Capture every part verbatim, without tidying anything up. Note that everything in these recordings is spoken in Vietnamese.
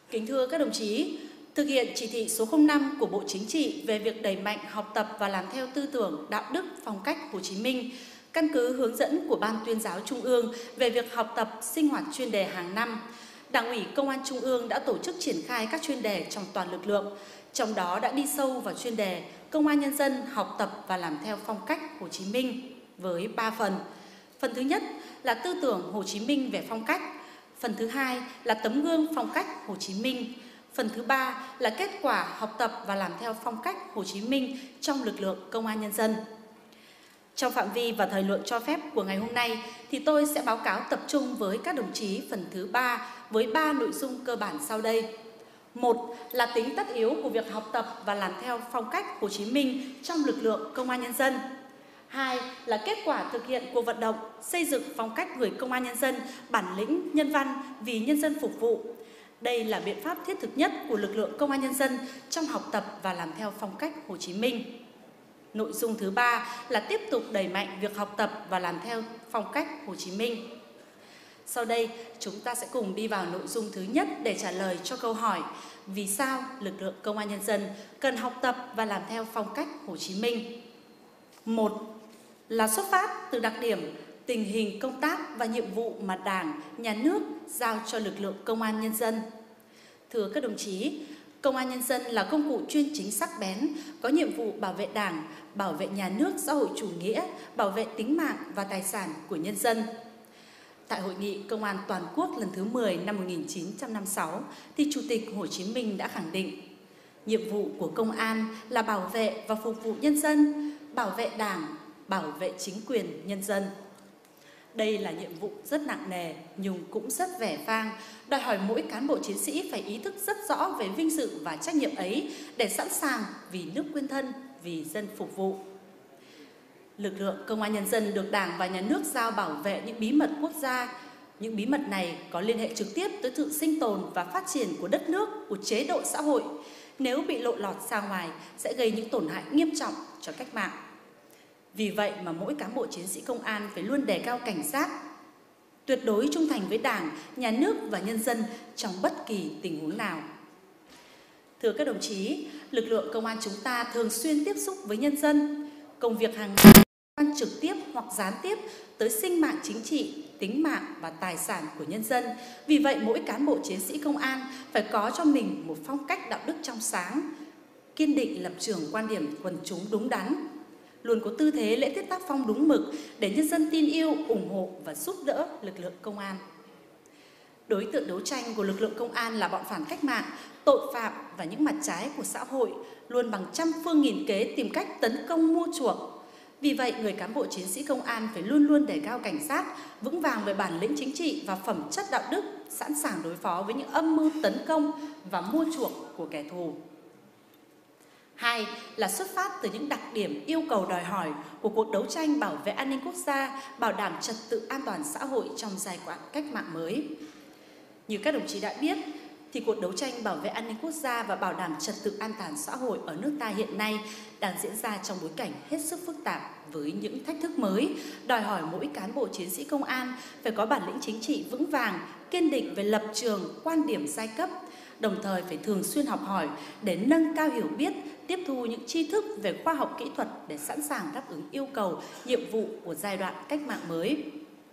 Kính thưa các đồng chí, thực hiện chỉ thị số không năm của Bộ Chính trị về việc đẩy mạnh học tập và làm theo tư tưởng, đạo đức, phong cách Hồ Chí Minh, căn cứ hướng dẫn của Ban Tuyên giáo Trung ương về việc học tập sinh hoạt chuyên đề hàng năm, Đảng ủy Công an Trung ương đã tổ chức triển khai các chuyên đề trong toàn lực lượng, trong đó đã đi sâu vào chuyên đề Công an nhân dân học tập và làm theo phong cách Hồ Chí Minh với ba phần. Phần thứ nhất là tư tưởng Hồ Chí Minh về phong cách. Phần thứ hai là tấm gương phong cách Hồ Chí Minh. Phần thứ ba là kết quả học tập và làm theo phong cách Hồ Chí Minh trong lực lượng Công an nhân dân. Trong phạm vi và thời lượng cho phép của ngày hôm nay thì tôi sẽ báo cáo tập trung với các đồng chí phần thứ ba với ba nội dung cơ bản sau đây. Một là tính tất yếu của việc học tập và làm theo phong cách Hồ Chí Minh trong lực lượng Công an nhân dân. Hai là kết quả thực hiện cuộc vận động xây dựng phong cách người Công an nhân dân bản lĩnh, nhân văn, vì nhân dân phục vụ. Đây là biện pháp thiết thực nhất của lực lượng Công an nhân dân trong học tập và làm theo phong cách Hồ Chí Minh. Nội dung thứ ba là tiếp tục đẩy mạnh việc học tập và làm theo phong cách Hồ Chí Minh. Sau đây, chúng ta sẽ cùng đi vào nội dung thứ nhất để trả lời cho câu hỏi vì sao lực lượng Công an nhân dân cần học tập và làm theo phong cách Hồ Chí Minh. Một là xuất phát từ đặc điểm, tình hình công tác và nhiệm vụ mà Đảng, Nhà nước giao cho lực lượng Công an nhân dân. Thưa các đồng chí, Công an nhân dân là công cụ chuyên chính sắc bén, có nhiệm vụ bảo vệ Đảng, bảo vệ nhà nước xã hội chủ nghĩa, bảo vệ tính mạng và tài sản của nhân dân. Tại Hội nghị Công an Toàn quốc lần thứ mười năm một nghìn chín trăm năm mươi sáu, thì Chủ tịch Hồ Chí Minh đã khẳng định nhiệm vụ của công an là bảo vệ và phục vụ nhân dân, bảo vệ Đảng, bảo vệ chính quyền nhân dân. Đây là nhiệm vụ rất nặng nề nhưng cũng rất vẻ vang, đòi hỏi mỗi cán bộ chiến sĩ phải ý thức rất rõ về vinh dự và trách nhiệm ấy để sẵn sàng vì nước quên thân, vì dân phục vụ. Lực lượng Công an nhân dân được Đảng và Nhà nước giao bảo vệ những bí mật quốc gia. Những bí mật này có liên hệ trực tiếp tới sự sinh tồn và phát triển của đất nước, của chế độ xã hội. Nếu bị lộ lọt ra ngoài sẽ gây những tổn hại nghiêm trọng cho cách mạng. Vì vậy mà mỗi cán bộ chiến sĩ công an phải luôn đề cao cảnh giác, tuyệt đối trung thành với Đảng, Nhà nước và nhân dân trong bất kỳ tình huống nào. Thưa các đồng chí, lực lượng công an chúng ta thường xuyên tiếp xúc với nhân dân, công việc hàng ngày quan trực tiếp hoặc gián tiếp tới sinh mạng chính trị, tính mạng và tài sản của nhân dân. Vì vậy mỗi cán bộ chiến sĩ công an phải có cho mình một phong cách đạo đức trong sáng, kiên định lập trường quan điểm quần chúng đúng đắn, luôn có tư thế lễ tiết tác phong đúng mực để nhân dân tin yêu, ủng hộ và giúp đỡ lực lượng công an. Đối tượng đấu tranh của lực lượng công an là bọn phản cách mạng, tội phạm và những mặt trái của xã hội, luôn bằng trăm phương nghìn kế tìm cách tấn công mua chuộc. Vì vậy, người cán bộ chiến sĩ công an phải luôn luôn đề cao cảnh giác, vững vàng về bản lĩnh chính trị và phẩm chất đạo đức, sẵn sàng đối phó với những âm mưu tấn công và mua chuộc của kẻ thù. Hai là xuất phát từ những đặc điểm yêu cầu đòi hỏi của cuộc đấu tranh bảo vệ an ninh quốc gia, bảo đảm trật tự an toàn xã hội trong giai đoạn cách mạng mới. Như các đồng chí đã biết, thì cuộc đấu tranh bảo vệ an ninh quốc gia và bảo đảm trật tự an toàn xã hội ở nước ta hiện nay đang diễn ra trong bối cảnh hết sức phức tạp với những thách thức mới, đòi hỏi mỗi cán bộ chiến sĩ công an phải có bản lĩnh chính trị vững vàng, kiên định về lập trường, quan điểm giai cấp, đồng thời phải thường xuyên học hỏi để nâng cao hiểu biết, tiếp thu những tri thức về khoa học kỹ thuật để sẵn sàng đáp ứng yêu cầu, nhiệm vụ của giai đoạn cách mạng mới.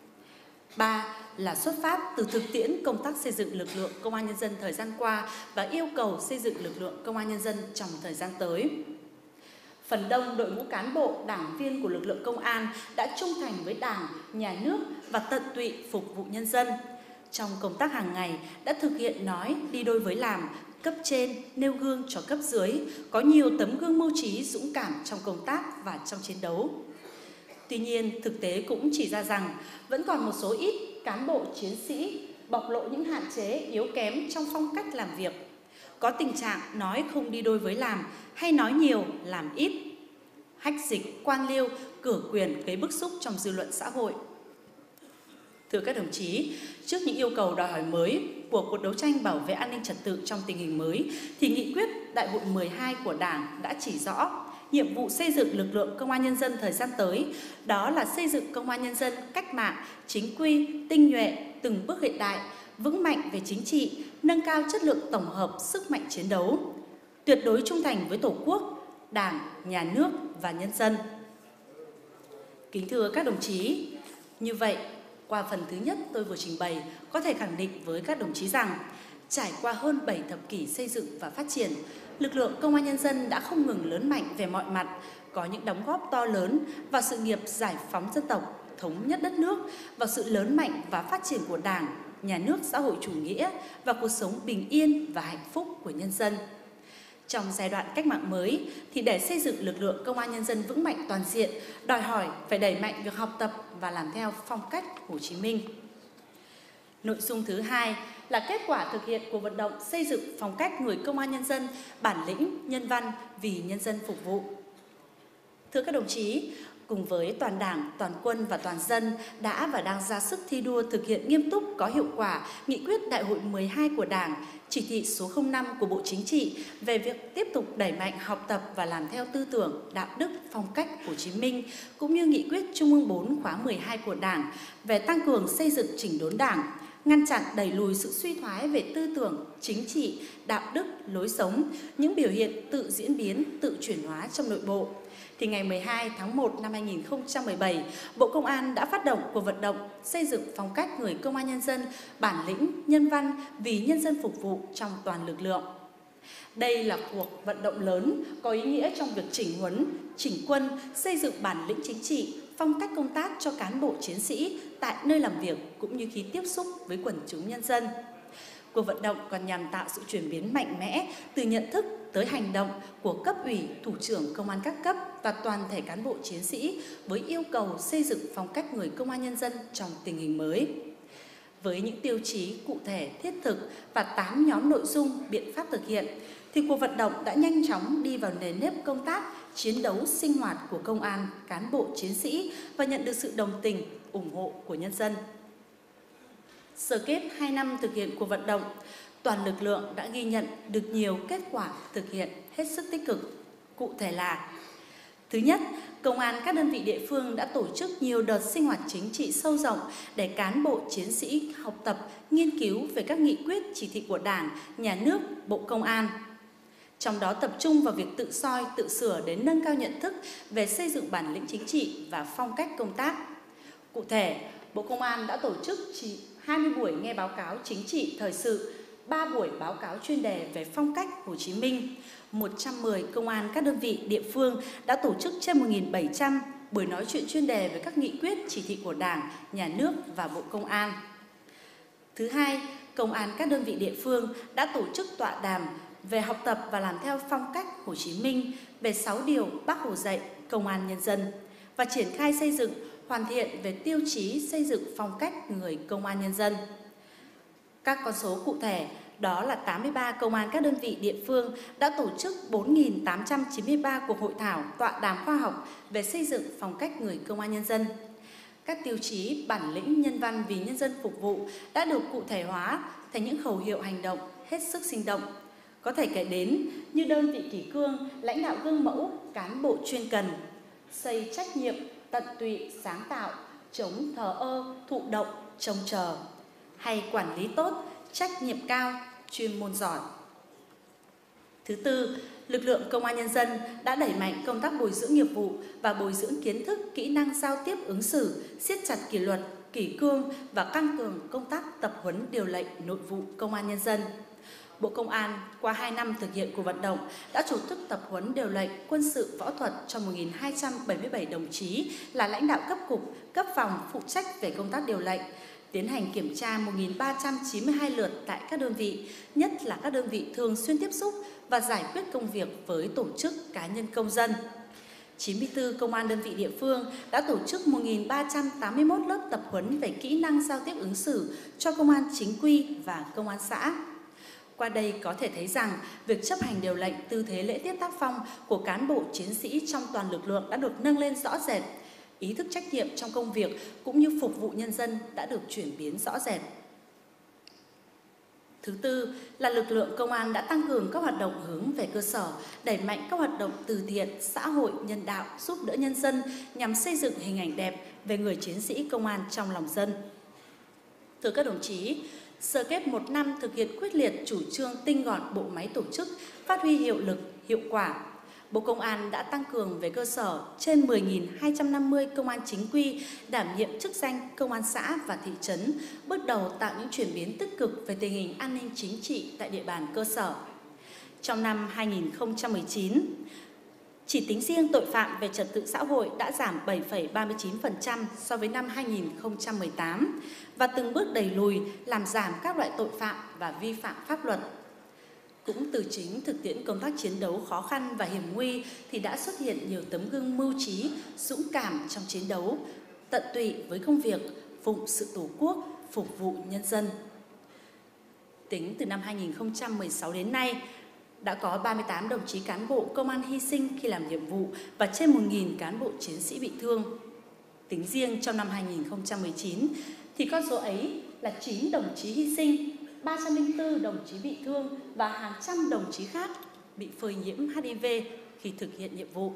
Ba là xuất phát từ thực tiễn công tác xây dựng lực lượng Công an nhân dân thời gian qua và yêu cầu xây dựng lực lượng Công an nhân dân trong thời gian tới. Phần đông đội ngũ cán bộ, đảng viên của lực lượng công an đã trung thành với Đảng, Nhà nước và tận tụy phục vụ nhân dân. Trong công tác hàng ngày đã thực hiện nói đi đôi với làm, cấp trên nêu gương cho cấp dưới, có nhiều tấm gương mưu trí dũng cảm trong công tác và trong chiến đấu. Tuy nhiên, thực tế cũng chỉ ra rằng vẫn còn một số ít cán bộ chiến sĩ bộc lộ những hạn chế yếu kém trong phong cách làm việc. Có tình trạng nói không đi đôi với làm hay nói nhiều làm ít, hách dịch, quan liêu, cửa quyền gây bức xúc trong dư luận xã hội. Thưa các đồng chí, trước những yêu cầu đòi hỏi mới của cuộc đấu tranh bảo vệ an ninh trật tự trong tình hình mới, thì nghị quyết Đại hội mười hai của Đảng đã chỉ rõ nhiệm vụ xây dựng lực lượng Công an nhân dân thời gian tới, đó là xây dựng Công an nhân dân cách mạng, chính quy, tinh nhuệ, từng bước hiện đại, vững mạnh về chính trị, nâng cao chất lượng tổng hợp sức mạnh chiến đấu, tuyệt đối trung thành với Tổ quốc, Đảng, Nhà nước và nhân dân. Kính thưa các đồng chí, như vậy, qua phần thứ nhất tôi vừa trình bày, có thể khẳng định với các đồng chí rằng, trải qua hơn bảy thập kỷ xây dựng và phát triển, lực lượng Công an Nhân dân đã không ngừng lớn mạnh về mọi mặt, có những đóng góp to lớn vào sự nghiệp giải phóng dân tộc, thống nhất đất nước, vào sự lớn mạnh và phát triển của Đảng, Nhà nước xã hội chủ nghĩa và cuộc sống bình yên và hạnh phúc của nhân dân. Trong giai đoạn cách mạng mới, thì để xây dựng lực lượng Công an Nhân dân vững mạnh toàn diện, đòi hỏi phải đẩy mạnh việc học tập và làm theo phong cách Hồ Chí Minh. Nội dung thứ hai là kết quả thực hiện của vận động xây dựng phong cách người Công an Nhân dân bản lĩnh, nhân văn, vì nhân dân phục vụ. Thưa các đồng chí, cùng với toàn Đảng, toàn quân và toàn dân đã và đang ra sức thi đua thực hiện nghiêm túc có hiệu quả nghị quyết Đại hội mười hai của Đảng, chỉ thị số không năm của Bộ Chính trị về việc tiếp tục đẩy mạnh học tập và làm theo tư tưởng, đạo đức, phong cách Hồ Chí Minh, cũng như nghị quyết Trung ương bốn khóa mười hai của Đảng về tăng cường xây dựng chỉnh đốn Đảng, ngăn chặn đẩy lùi sự suy thoái về tư tưởng, chính trị, đạo đức, lối sống, những biểu hiện tự diễn biến, tự chuyển hóa trong nội bộ. Thì ngày mười hai tháng một năm hai nghìn không trăm mười bảy, Bộ Công an đã phát động cuộc vận động xây dựng phong cách người Công an Nhân dân bản lĩnh, nhân văn, vì nhân dân phục vụ trong toàn lực lượng. Đây là cuộc vận động lớn có ý nghĩa trong việc chỉnh huấn, chỉnh quân, xây dựng bản lĩnh chính trị, phong cách công tác cho cán bộ chiến sĩ tại nơi làm việc cũng như khi tiếp xúc với quần chúng nhân dân. Cuộc vận động còn nhằm tạo sự chuyển biến mạnh mẽ từ nhận thức tới hành động của cấp ủy, thủ trưởng công an các cấp và toàn thể cán bộ chiến sĩ với yêu cầu xây dựng phong cách người Công an Nhân dân trong tình hình mới. Với những tiêu chí cụ thể, thiết thực và tám nhóm nội dung, biện pháp thực hiện, thì cuộc vận động đã nhanh chóng đi vào nền nếp công tác, chiến đấu sinh hoạt của công an, cán bộ chiến sĩ và nhận được sự đồng tình, ủng hộ của nhân dân. Sơ kết hai năm thực hiện cuộc vận động, toàn lực lượng đã ghi nhận được nhiều kết quả thực hiện hết sức tích cực. Cụ thể là: thứ nhất, công an các đơn vị địa phương đã tổ chức nhiều đợt sinh hoạt chính trị sâu rộng để cán bộ chiến sĩ học tập, nghiên cứu về các nghị quyết, chỉ thị của Đảng, Nhà nước, Bộ Công an. Trong đó tập trung vào việc tự soi, tự sửa để nâng cao nhận thức về xây dựng bản lĩnh chính trị và phong cách công tác. Cụ thể, Bộ Công an đã tổ chức chỉ hai mươi buổi nghe báo cáo chính trị thời sự, ba buổi báo cáo chuyên đề về phong cách Hồ Chí Minh. một trăm mười công an các đơn vị địa phương đã tổ chức trên một nghìn bảy trăm buổi nói chuyện chuyên đề về các nghị quyết, chỉ thị của Đảng, Nhà nước và Bộ Công an. Thứ hai, công an các đơn vị địa phương đã tổ chức tọa đàm về học tập và làm theo phong cách Hồ Chí Minh, về sáu điều Bác Hồ dạy công an nhân dân và triển khai xây dựng, hoàn thiện về tiêu chí xây dựng phong cách người Công an Nhân dân. Các con số cụ thể đó là tám mươi ba công an các đơn vị địa phương đã tổ chức bốn nghìn tám trăm chín mươi ba cuộc hội thảo, tọa đàm khoa học về xây dựng phong cách người Công an Nhân dân. Các tiêu chí bản lĩnh, nhân văn, vì nhân dân phục vụ đã được cụ thể hóa thành những khẩu hiệu hành động hết sức sinh động. Có thể kể đến như đơn vị kỷ cương, lãnh đạo gương mẫu, cán bộ chuyên cần, xây trách nhiệm, tận tụy, sáng tạo, chống thờ ơ, thụ động, trông chờ, hay quản lý tốt, trách nhiệm cao, chuyên môn giỏi. Thứ tư, lực lượng Công an Nhân dân đã đẩy mạnh công tác bồi dưỡng nghiệp vụ và bồi dưỡng kiến thức, kỹ năng giao tiếp ứng xử, siết chặt kỷ luật, kỷ cương và tăng cường công tác tập huấn điều lệnh nội vụ Công an Nhân dân. Bộ Công an qua hai năm thực hiện cuộc vận động đã tổ chức tập huấn điều lệnh quân sự võ thuật cho một nghìn hai trăm bảy mươi bảy đồng chí là lãnh đạo cấp cục, cấp phòng phụ trách về công tác điều lệnh, tiến hành kiểm tra một nghìn ba trăm chín mươi hai lượt tại các đơn vị, nhất là các đơn vị thường xuyên tiếp xúc và giải quyết công việc với tổ chức cá nhân công dân. chín mươi tư công an đơn vị địa phương đã tổ chức một nghìn ba trăm tám mươi mốt lớp tập huấn về kỹ năng giao tiếp ứng xử cho công an chính quy và công an xã. Qua đây có thể thấy rằng, việc chấp hành điều lệnh, tư thế lễ tiết tác phong của cán bộ chiến sĩ trong toàn lực lượng đã được nâng lên rõ rệt. Ý thức trách nhiệm trong công việc cũng như phục vụ nhân dân đã được chuyển biến rõ rệt. Thứ tư là lực lượng công an đã tăng cường các hoạt động hướng về cơ sở, đẩy mạnh các hoạt động từ thiện, xã hội, nhân đạo, giúp đỡ nhân dân nhằm xây dựng hình ảnh đẹp về người chiến sĩ công an trong lòng dân. Thưa các đồng chí, sơ kết một năm thực hiện quyết liệt chủ trương tinh gọn bộ máy tổ chức, phát huy hiệu lực, hiệu quả, Bộ Công an đã tăng cường về cơ sở trên mười nghìn hai trăm năm mươi công an chính quy đảm nhiệm chức danh công an xã và thị trấn, bước đầu tạo những chuyển biến tích cực về tình hình an ninh chính trị tại địa bàn cơ sở. Trong năm hai nghìn không trăm mười chín, chỉ tính riêng tội phạm về trật tự xã hội đã giảm bảy phẩy ba mươi chín phần trăm so với năm hai nghìn không trăm mười tám và từng bước đẩy lùi làm giảm các loại tội phạm và vi phạm pháp luật. Cũng từ chính thực tiễn công tác chiến đấu khó khăn và hiểm nguy thì đã xuất hiện nhiều tấm gương mưu trí, dũng cảm trong chiến đấu, tận tụy với công việc, phụng sự Tổ quốc, phục vụ nhân dân. Tính từ năm hai nghìn không trăm mười sáu đến nay, đã có ba mươi tám đồng chí cán bộ công an hy sinh khi làm nhiệm vụ và trên một nghìn cán bộ chiến sĩ bị thương. Tính riêng trong năm hai nghìn không trăm mười chín thì con số ấy là chín đồng chí hy sinh, ba trăm lẻ bốn đồng chí bị thương và hàng trăm đồng chí khác bị phơi nhiễm H I V khi thực hiện nhiệm vụ.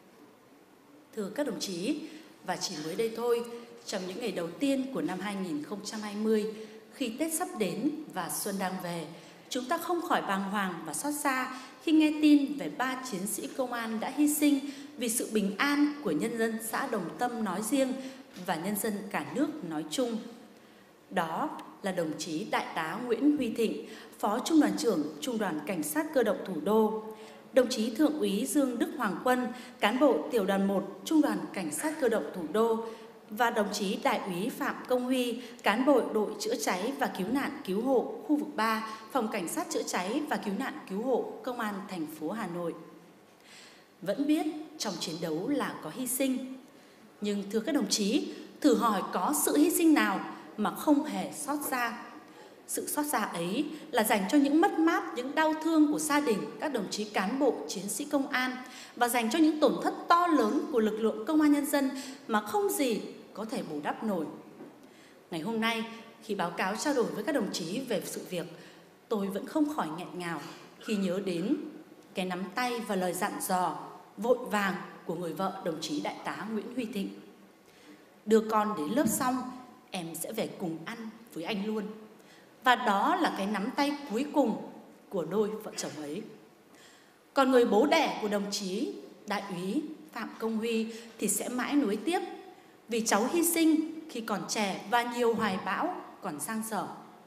Thưa các đồng chí, và chỉ mới đây thôi, trong những ngày đầu tiên của năm hai nghìn không trăm hai mươi, khi Tết sắp đến và xuân đang về, chúng ta không khỏi bàng hoàng và xót xa khi nghe tin về ba chiến sĩ công an đã hy sinh vì sự bình an của nhân dân xã Đồng Tâm nói riêng và nhân dân cả nước nói chung. Đó là đồng chí Đại tá Nguyễn Huy Thịnh, Phó Trung đoàn trưởng Trung đoàn Cảnh sát Cơ động Thủ đô, đồng chí Thượng úy Dương Đức Hoàng Quân, cán bộ Tiểu đoàn một Trung đoàn Cảnh sát Cơ động Thủ đô và đồng chí Đại úy Phạm Công Huy, cán bộ đội chữa cháy và cứu nạn cứu hộ khu vực ba, Phòng Cảnh sát chữa cháy và cứu nạn cứu hộ Công an thành phố Hà Nội. Vẫn biết trong chiến đấu là có hy sinh, nhưng thưa các đồng chí, thử hỏi có sự hy sinh nào mà không hề xót xa. Sự xót xa ấy là dành cho những mất mát, những đau thương của gia đình các đồng chí cán bộ, chiến sĩ công an và dành cho những tổn thất to lớn của lực lượng công an nhân dân mà không gì có thể bù đắp nổi. Ngày hôm nay, khi báo cáo trao đổi với các đồng chí về sự việc, tôi vẫn không khỏi nghẹn ngào khi nhớ đến cái nắm tay và lời dặn dò vội vàng của người vợ đồng chí Đại tá Nguyễn Huy Thịnh. Đưa con đến lớp xong, em sẽ về cùng ăn với anh luôn. Và đó là cái nắm tay cuối cùng của đôi vợ chồng ấy. Còn người bố đẻ của đồng chí Đại úy Phạm Công Huy thì sẽ mãi nuối tiếc vì cháu hy sinh khi còn trẻ và nhiều hoài bão còn dang dở.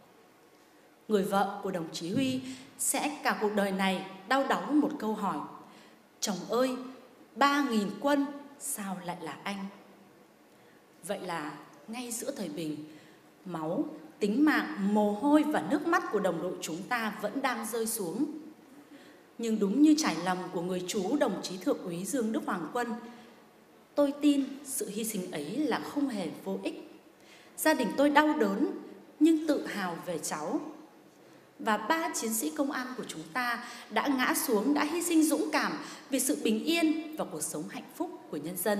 Người vợ của đồng chí Huy sẽ cả cuộc đời này đau đáu một câu hỏi: chồng ơi, ba nghìn quân sao lại là anh? Vậy là ngay giữa thời bình, máu, tính mạng, mồ hôi và nước mắt của đồng đội chúng ta vẫn đang rơi xuống. Nhưng đúng như trải lòng của người chú đồng chí Thượng úy Dương Đức Hoàng Quân, tôi tin sự hy sinh ấy là không hề vô ích. Gia đình tôi đau đớn nhưng tự hào về cháu. Và ba chiến sĩ công an của chúng ta đã ngã xuống, đã hy sinh dũng cảm vì sự bình yên và cuộc sống hạnh phúc của nhân dân.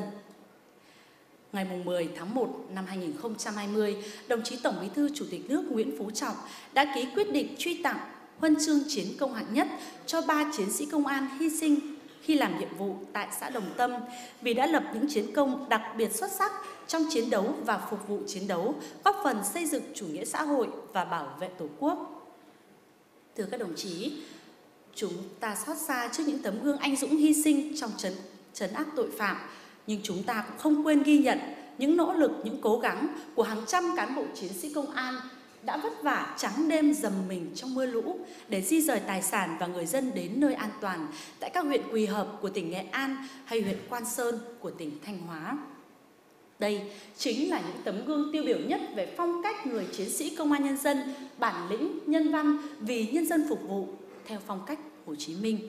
Ngày mười tháng một năm hai nghìn không trăm hai mươi, đồng chí Tổng Bí thư Chủ tịch nước Nguyễn Phú Trọng đã ký quyết định truy tặng huân chương chiến công hạng nhất cho ba chiến sĩ công an hy sinh khi làm nhiệm vụ tại xã Đồng Tâm vì đã lập những chiến công đặc biệt xuất sắc trong chiến đấu và phục vụ chiến đấu, góp phần xây dựng chủ nghĩa xã hội và bảo vệ Tổ quốc. Thưa các đồng chí, chúng ta xót xa trước những tấm gương anh dũng hy sinh trong trấn, trấn áp tội phạm, nhưng chúng ta cũng không quên ghi nhận những nỗ lực, những cố gắng của hàng trăm cán bộ chiến sĩ công an đã vất vả trắng đêm dầm mình trong mưa lũ để di rời tài sản và người dân đến nơi an toàn tại các huyện Quỳ Hợp của tỉnh Nghệ An hay huyện Quan Sơn của tỉnh Thanh Hóa. Đây chính là những tấm gương tiêu biểu nhất về phong cách người chiến sĩ công an nhân dân, bản lĩnh, nhân văn, vì nhân dân phục vụ theo phong cách Hồ Chí Minh.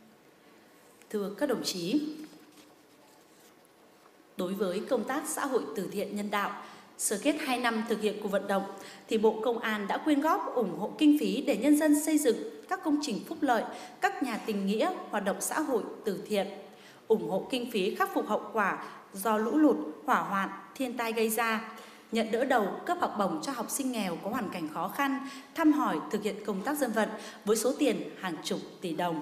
Thưa các đồng chí, đối với công tác xã hội từ thiện nhân đạo, sơ kết hai năm thực hiện cuộc vận động, thì Bộ Công an đã quyên góp ủng hộ kinh phí để nhân dân xây dựng các công trình phúc lợi, các nhà tình nghĩa, hoạt động xã hội từ thiện, ủng hộ kinh phí khắc phục hậu quả do lũ lụt, hỏa hoạn, thiên tai gây ra, nhận đỡ đầu cấp học bổng cho học sinh nghèo có hoàn cảnh khó khăn, thăm hỏi thực hiện công tác dân vận với số tiền hàng chục tỷ đồng.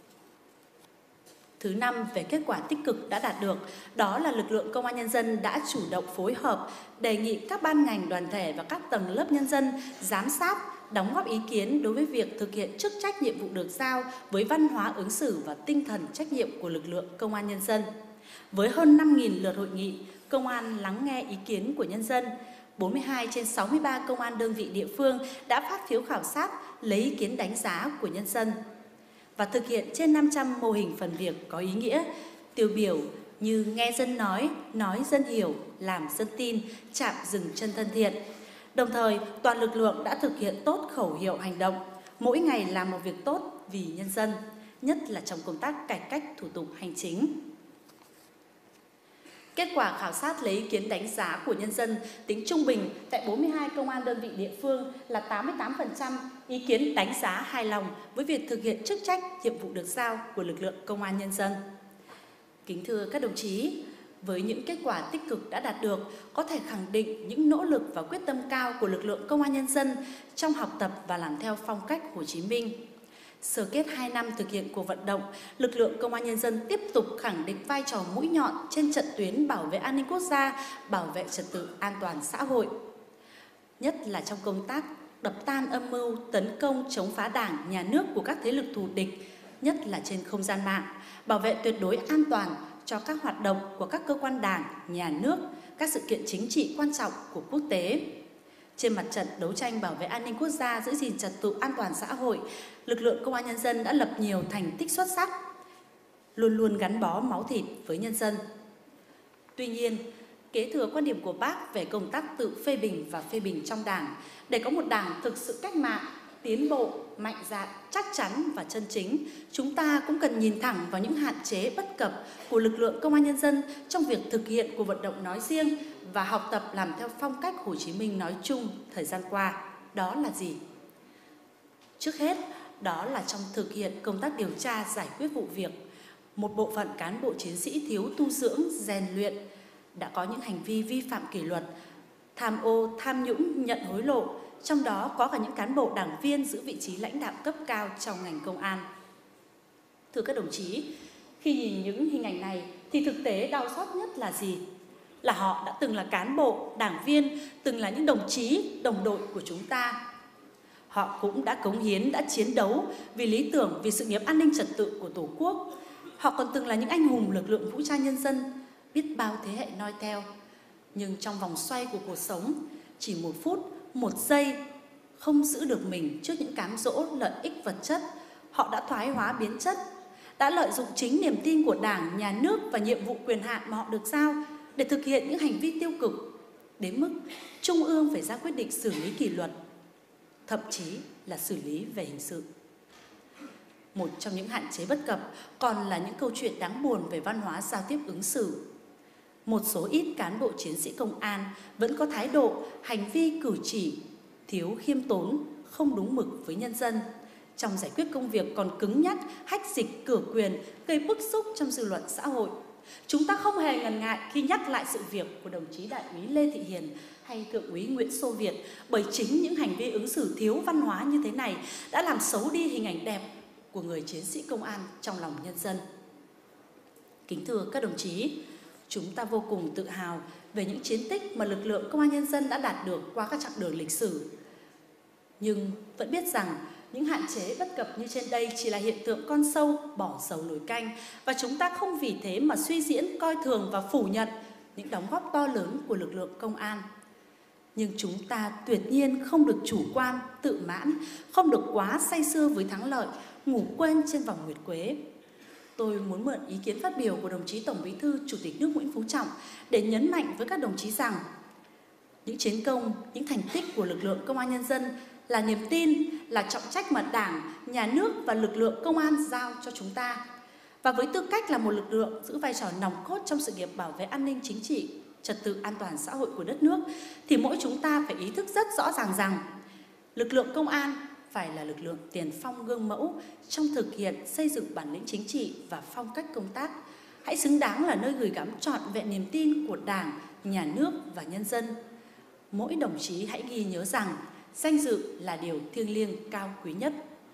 Thứ năm, về kết quả tích cực đã đạt được, đó là lực lượng công an nhân dân đã chủ động phối hợp, đề nghị các ban ngành đoàn thể và các tầng lớp nhân dân giám sát, đóng góp ý kiến đối với việc thực hiện chức trách nhiệm vụ được giao với văn hóa ứng xử và tinh thần trách nhiệm của lực lượng công an nhân dân. Với hơn năm nghìn lượt hội nghị, công an lắng nghe ý kiến của nhân dân, bốn mươi hai trên sáu mươi ba công an đơn vị địa phương đã phát phiếu khảo sát lấy ý kiến đánh giá của nhân dân và thực hiện trên năm trăm mô hình phần việc có ý nghĩa, tiêu biểu như nghe dân nói, nói dân hiểu, làm dân tin, chạm dừng chân thân thiện. Đồng thời, toàn lực lượng đã thực hiện tốt khẩu hiệu hành động, mỗi ngày làm một việc tốt vì nhân dân, nhất là trong công tác cải cách thủ tục hành chính. Kết quả khảo sát lấy ý kiến đánh giá của nhân dân tính trung bình tại bốn mươi hai công an đơn vị địa phương là tám mươi tám phần trăm ý kiến đánh giá hài lòng với việc thực hiện chức trách, nhiệm vụ được giao của lực lượng công an nhân dân. Kính thưa các đồng chí, với những kết quả tích cực đã đạt được, có thể khẳng định những nỗ lực và quyết tâm cao của lực lượng công an nhân dân trong học tập và làm theo phong cách Hồ Chí Minh. Sơ kết hai năm thực hiện cuộc vận động, lực lượng công an nhân dân tiếp tục khẳng định vai trò mũi nhọn trên trận tuyến bảo vệ an ninh quốc gia, bảo vệ trật tự an toàn xã hội. Nhất là trong công tác đập tan âm mưu, tấn công chống phá Đảng, Nhà nước của các thế lực thù địch, nhất là trên không gian mạng, bảo vệ tuyệt đối an toàn cho các hoạt động của các cơ quan Đảng, Nhà nước, các sự kiện chính trị quan trọng của quốc tế. Trên mặt trận đấu tranh bảo vệ an ninh quốc gia, giữ gìn trật tự an toàn xã hội, lực lượng công an nhân dân đã lập nhiều thành tích xuất sắc, luôn luôn gắn bó máu thịt với nhân dân. Tuy nhiên, kế thừa quan điểm của Bác về công tác tự phê bình và phê bình trong Đảng, để có một Đảng thực sự cách mạng, tiến bộ, mạnh dạn, chắc chắn và chân chính, chúng ta cũng cần nhìn thẳng vào những hạn chế bất cập của lực lượng công an nhân dân trong việc thực hiện cuộc vận động nói riêng và học tập làm theo phong cách Hồ Chí Minh nói chung thời gian qua. Đó là gì? Trước hết, đó là trong thực hiện công tác điều tra giải quyết vụ việc, một bộ phận cán bộ chiến sĩ thiếu tu dưỡng, rèn luyện, đã có những hành vi vi phạm kỷ luật, tham ô, tham nhũng, nhận hối lộ, trong đó có cả những cán bộ đảng viên giữ vị trí lãnh đạo cấp cao trong ngành công an. Thưa các đồng chí, khi nhìn những hình ảnh này thì thực tế đau xót nhất là gì? Là họ đã từng là cán bộ, đảng viên, từng là những đồng chí, đồng đội của chúng ta. Họ cũng đã cống hiến, đã chiến đấu vì lý tưởng, vì sự nghiệp an ninh trật tự của Tổ quốc. Họ còn từng là những anh hùng lực lượng vũ trang nhân dân, biết bao thế hệ noi theo. Nhưng trong vòng xoay của cuộc sống, chỉ một phút, một giây, không giữ được mình trước những cám dỗ lợi ích vật chất, họ đã thoái hóa biến chất, đã lợi dụng chính niềm tin của Đảng, Nhà nước và nhiệm vụ quyền hạn mà họ được giao để thực hiện những hành vi tiêu cực, đến mức Trung ương phải ra quyết định xử lý kỷ luật, thậm chí là xử lý về hình sự. Một trong những hạn chế bất cập còn là những câu chuyện đáng buồn về văn hóa giao tiếp ứng xử. Một số ít cán bộ chiến sĩ công an vẫn có thái độ, hành vi cử chỉ thiếu khiêm tốn, không đúng mực với nhân dân. Trong giải quyết công việc còn cứng nhắc, hách dịch, cửa quyền, gây bức xúc trong dư luận xã hội. Chúng ta không hề ngần ngại khi nhắc lại sự việc của đồng chí Đại úy Lê Thị Hiền hay Thượng úy Nguyễn Xô Việt, bởi chính những hành vi ứng xử thiếu văn hóa như thế này đã làm xấu đi hình ảnh đẹp của người chiến sĩ công an trong lòng nhân dân. Kính thưa các đồng chí, chúng ta vô cùng tự hào về những chiến tích mà lực lượng công an nhân dân đã đạt được qua các chặng đường lịch sử. Nhưng vẫn biết rằng những hạn chế bất cập như trên đây chỉ là hiện tượng con sâu bỏ dầu nồi canh, và chúng ta không vì thế mà suy diễn, coi thường và phủ nhận những đóng góp to lớn của lực lượng công an. Nhưng chúng ta tuyệt nhiên không được chủ quan, tự mãn, không được quá say sưa với thắng lợi, ngủ quên trên vòng nguyệt quế. Tôi muốn mượn ý kiến phát biểu của đồng chí Tổng Bí thư Chủ tịch nước Nguyễn Phú Trọng để nhấn mạnh với các đồng chí rằng những chiến công, những thành tích của lực lượng công an nhân dân là niềm tin, là trọng trách mà Đảng, Nhà nước và lực lượng công an giao cho chúng ta. Và với tư cách là một lực lượng giữ vai trò nòng cốt trong sự nghiệp bảo vệ an ninh chính trị, trật tự an toàn xã hội của đất nước, thì mỗi chúng ta phải ý thức rất rõ ràng rằng lực lượng công an phải là lực lượng tiền phong gương mẫu trong thực hiện xây dựng bản lĩnh chính trị và phong cách công tác. Hãy xứng đáng là nơi gửi gắm trọn vẹn niềm tin của Đảng, Nhà nước và nhân dân. Mỗi đồng chí hãy ghi nhớ rằng danh dự là điều thiêng liêng cao quý nhất.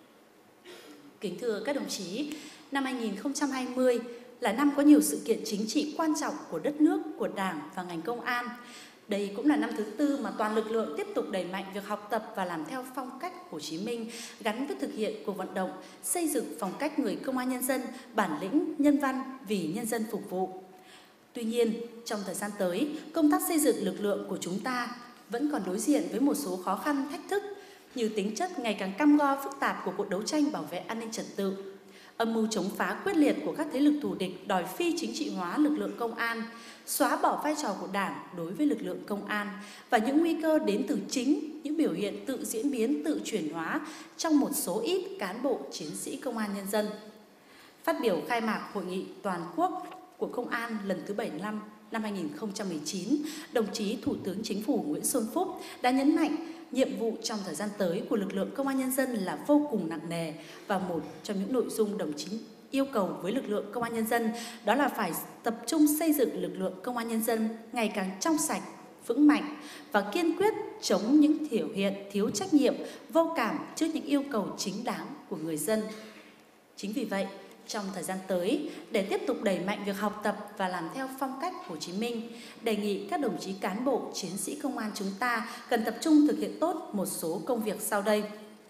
Kính thưa các đồng chí, năm hai nghìn không trăm hai mươi là năm có nhiều sự kiện chính trị quan trọng của đất nước, của Đảng và ngành công an. Đây cũng là năm thứ tư mà toàn lực lượng tiếp tục đẩy mạnh việc học tập và làm theo phong cách Hồ Chí Minh gắn với thực hiện cuộc vận động xây dựng phong cách người công an nhân dân, bản lĩnh, nhân văn, vì nhân dân phục vụ. Tuy nhiên, trong thời gian tới, công tác xây dựng lực lượng của chúng ta vẫn còn đối diện với một số khó khăn, thách thức như tính chất ngày càng cam go phức tạp của cuộc đấu tranh bảo vệ an ninh trật tự, âm mưu chống phá quyết liệt của các thế lực thù địch đòi phi chính trị hóa lực lượng công an, xóa bỏ vai trò của Đảng đối với lực lượng công an và những nguy cơ đến từ chính những biểu hiện tự diễn biến, tự chuyển hóa trong một số ít cán bộ chiến sĩ công an nhân dân. Phát biểu khai mạc Hội nghị Toàn quốc của Công an lần thứ bảy mươi lăm năm hai nghìn không trăm mười chín, đồng chí Thủ tướng Chính phủ Nguyễn Xuân Phúc đã nhấn mạnh nhiệm vụ trong thời gian tới của lực lượng công an nhân dân là vô cùng nặng nề, và một trong những nội dung đồng chí yêu cầu với lực lượng công an nhân dân đó là phải tập trung xây dựng lực lượng công an nhân dân ngày càng trong sạch, vững mạnh và kiên quyết chống những biểu hiện thiếu trách nhiệm, vô cảm trước những yêu cầu chính đáng của người dân. Chính vì vậy, trong thời gian tới, để tiếp tục đẩy mạnh việc học tập và làm theo phong cách Hồ Chí Minh, đề nghị các đồng chí cán bộ, chiến sĩ công an chúng ta cần tập trung thực hiện tốt một số công việc sau đây.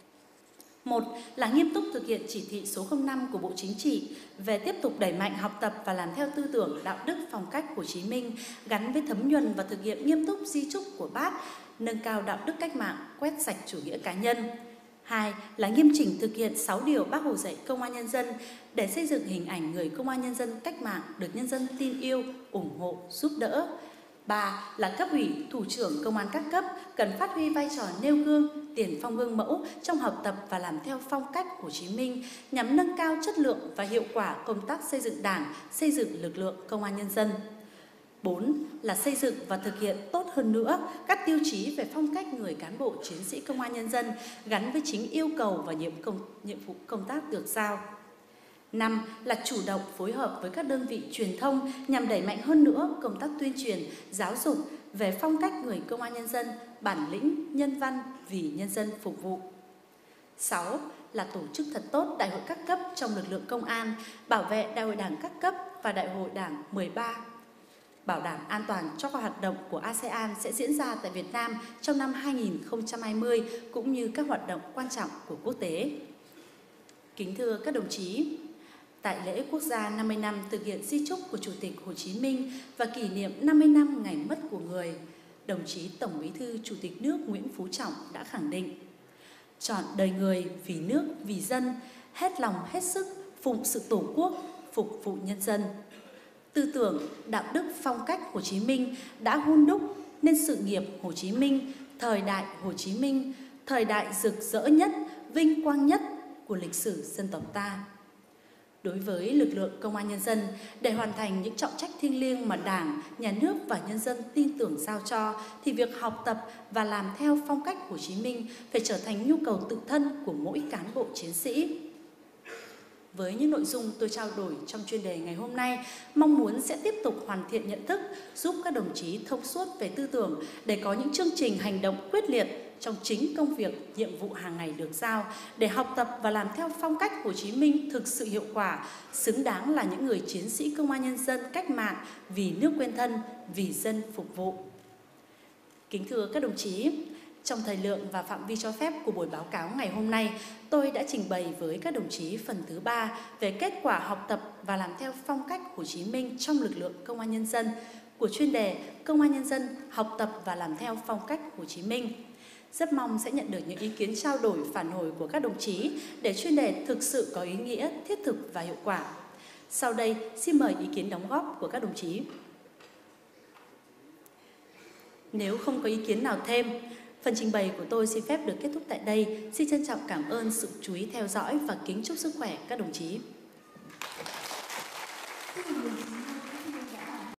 Một là nghiêm túc thực hiện chỉ thị số không năm của Bộ Chính trị về tiếp tục đẩy mạnh học tập và làm theo tư tưởng đạo đức phong cách Hồ Chí Minh gắn với thấm nhuần và thực hiện nghiêm túc di chúc của Bác, nâng cao đạo đức cách mạng, quét sạch chủ nghĩa cá nhân. Hai là nghiêm chỉnh thực hiện sáu điều Bác Hồ dạy công an nhân dân để xây dựng hình ảnh người công an nhân dân cách mạng được nhân dân tin yêu, ủng hộ, giúp đỡ. Ba là cấp ủy, thủ trưởng công an các cấp cần phát huy vai trò nêu gương, tiền phong gương mẫu trong học tập và làm theo phong cách Hồ Chí Minh nhằm nâng cao chất lượng và hiệu quả công tác xây dựng Đảng, xây dựng lực lượng công an nhân dân. Bốn là xây dựng và thực hiện tốt hơn nữa các tiêu chí về phong cách người cán bộ chiến sĩ công an nhân dân gắn với chính yêu cầu và nhiệm, công, nhiệm vụ công tác được giao. Năm là chủ động phối hợp với các đơn vị truyền thông nhằm đẩy mạnh hơn nữa công tác tuyên truyền, giáo dục về phong cách người công an nhân dân, bản lĩnh, nhân văn, vì nhân dân phục vụ. Sáu là tổ chức thật tốt đại hội các cấp trong lực lượng công an, bảo vệ đại hội Đảng các cấp và đại hội Đảng mười ba, bảo đảm an toàn cho các hoạt động của a sê an sẽ diễn ra tại Việt Nam trong năm hai nghìn không trăm hai mươi cũng như các hoạt động quan trọng của quốc tế. Kính thưa các đồng chí, tại lễ quốc gia năm mươi năm thực hiện di chúc của Chủ tịch Hồ Chí Minh và kỷ niệm năm mươi năm ngày mất của người, đồng chí Tổng Bí thư Chủ tịch nước Nguyễn Phú Trọng đã khẳng định: chọn đời người vì nước, vì dân, hết lòng hết sức phụng sự Tổ quốc, phục vụ nhân dân. Tư tưởng, đạo đức, phong cách Hồ Chí Minh đã hun đúc nên sự nghiệp Hồ Chí Minh, thời đại Hồ Chí Minh, thời đại rực rỡ nhất, vinh quang nhất của lịch sử dân tộc ta. Đối với lực lượng công an nhân dân, để hoàn thành những trọng trách thiêng liêng mà Đảng, Nhà nước và nhân dân tin tưởng giao cho, thì việc học tập và làm theo phong cách Hồ Chí Minh phải trở thành nhu cầu tự thân của mỗi cán bộ chiến sĩ. Với những nội dung tôi trao đổi trong chuyên đề ngày hôm nay, mong muốn sẽ tiếp tục hoàn thiện nhận thức, giúp các đồng chí thông suốt về tư tưởng để có những chương trình hành động quyết liệt trong chính công việc, nhiệm vụ hàng ngày được giao, để học tập và làm theo phong cách Hồ Chí Minh thực sự hiệu quả, xứng đáng là những người chiến sĩ công an nhân dân cách mạng, vì nước quên thân, vì dân phục vụ. Kính thưa các đồng chí, trong thời lượng và phạm vi cho phép của buổi báo cáo ngày hôm nay, tôi đã trình bày với các đồng chí phần thứ ba về kết quả học tập và làm theo phong cách Hồ Chí Minh trong lực lượng công an nhân dân của chuyên đề Công an nhân dân học tập và làm theo phong cách Hồ Chí Minh. Rất mong sẽ nhận được những ý kiến trao đổi, phản hồi của các đồng chí để chuyên đề thực sự có ý nghĩa, thiết thực và hiệu quả. Sau đây, xin mời ý kiến đóng góp của các đồng chí. Nếu không có ý kiến nào thêm, phần trình bày của tôi xin phép được kết thúc tại đây. Xin trân trọng cảm ơn sự chú ý theo dõi và kính chúc sức khỏe các đồng chí.